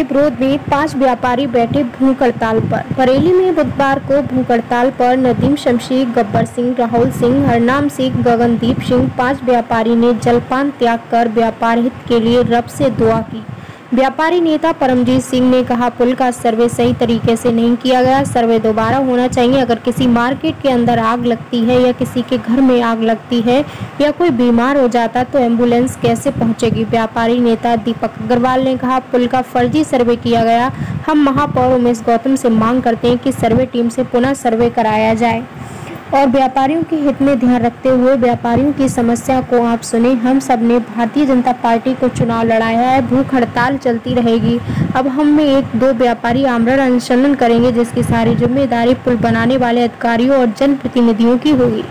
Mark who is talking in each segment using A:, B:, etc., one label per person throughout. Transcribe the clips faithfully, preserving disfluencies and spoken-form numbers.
A: के विरोध में पांच व्यापारी बैठे भूख हड़ताल पर। बरेली में बुधवार को भूख हड़ताल पर नदीम शमशी, गब्बर सिंह, राहुल सिंह, हरनाम सिंह, गगनदीप सिंह पांच व्यापारी ने जलपान त्याग कर व्यापार हित के लिए रब से दुआ की। व्यापारी नेता परमजीत सिंह ने कहा, पुल का सर्वे सही तरीके से नहीं किया गया, सर्वे दोबारा होना चाहिए। अगर किसी मार्केट के अंदर आग लगती है या किसी के घर में आग लगती है या कोई बीमार हो जाता तो एम्बुलेंस कैसे पहुंचेगी। व्यापारी नेता दीपक अग्रवाल ने कहा, पुल का फर्जी सर्वे किया गया। हम महापौर उमेश गौतम से मांग करते हैं कि सर्वे टीम से पुनः सर्वे कराया जाए और व्यापारियों के हित में ध्यान रखते हुए व्यापारियों की समस्या को आप सुने। हम सब ने भारतीय जनता पार्टी को चुनाव लड़ाया है, भूख हड़ताल चलती रहेगी। अब हम में एक दो व्यापारी आमरण अनशन करेंगे, जिसकी सारी जिम्मेदारी पुल बनाने वाले अधिकारियों और जनप्रतिनिधियों की होगी।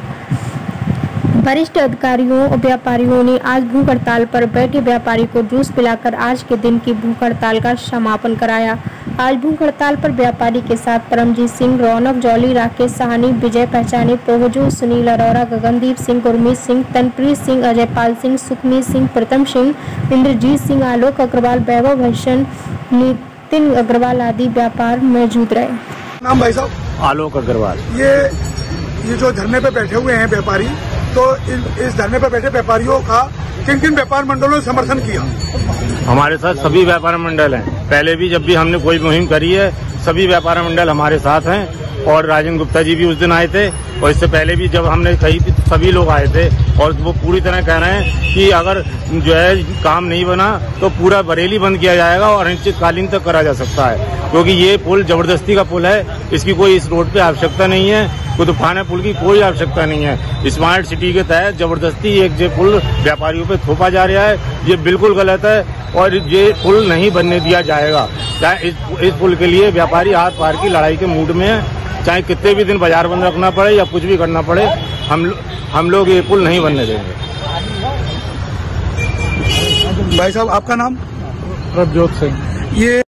A: वरिष्ठ अधिकारियों और व्यापारियों ने आज भूख हड़ताल पर बैठे व्यापारी को जूस पिलाकर आज के दिन की भूख हड़ताल का समापन कराया। आज भूख हड़ताल पर व्यापारी के साथ परमजीत सिंह, रौनक जौली, राकेश साहनी, विजय पहचानी, प्रोहजू, सुनील अरोरा, गगनदीप सिंह, गुरमीत सिंह, तनप्रीत सिंह, अजय पाल सिंह, सुखमीत सिंह, प्रथम सिंह, इंद्रजीत सिंह, आलोक अग्रवाल, वैभव भूषण, नितिन अग्रवाल आदि व्यापार मौजूद रहे।
B: नाम भाई साहब?
C: आलोक अग्रवाल।
B: ये ये जो धरने पे बैठे हुए हैं व्यापारी, तो इस धरने पे बैठे व्यापारियों का किन किन व्यापार मंडलों ने समर्थन किया?
C: हमारे साथ सभी व्यापार मंडल हैं। पहले भी जब भी हमने कोई मुहिम करी है सभी व्यापार मंडल हमारे साथ हैं और राजेंद्र गुप्ता जी भी उस दिन आए थे और इससे पहले भी जब हमने कही सभी लोग आए थे और वो पूरी तरह कह रहे हैं कि अगर जो है काम नहीं बना तो पूरा बरेली बंद किया जाएगा और अनिश्चितकालीन तक करा जा सकता है, क्योंकि ये पुल जबरदस्ती का पुल है। इसकी कोई इस रोड पे आवश्यकता नहीं है, कुतुबखाना पुल की कोई आवश्यकता नहीं है। स्मार्ट सिटी के तहत जबरदस्ती एक जो पुल व्यापारियों पे थोपा जा रहा है, ये बिल्कुल गलत है और ये पुल नहीं बनने दिया जाएगा। चाहे इस, इस पुल के लिए व्यापारी हाथ पार की लड़ाई के मूड में है, चाहे कितने भी दिन बाजार बंद रखना पड़े या कुछ भी करना पड़े, हम हम लोग ये पुल नहीं बनने देंगे।
B: भाई साहब आपका नाम?
D: प्रभजोत सिंह।
B: ये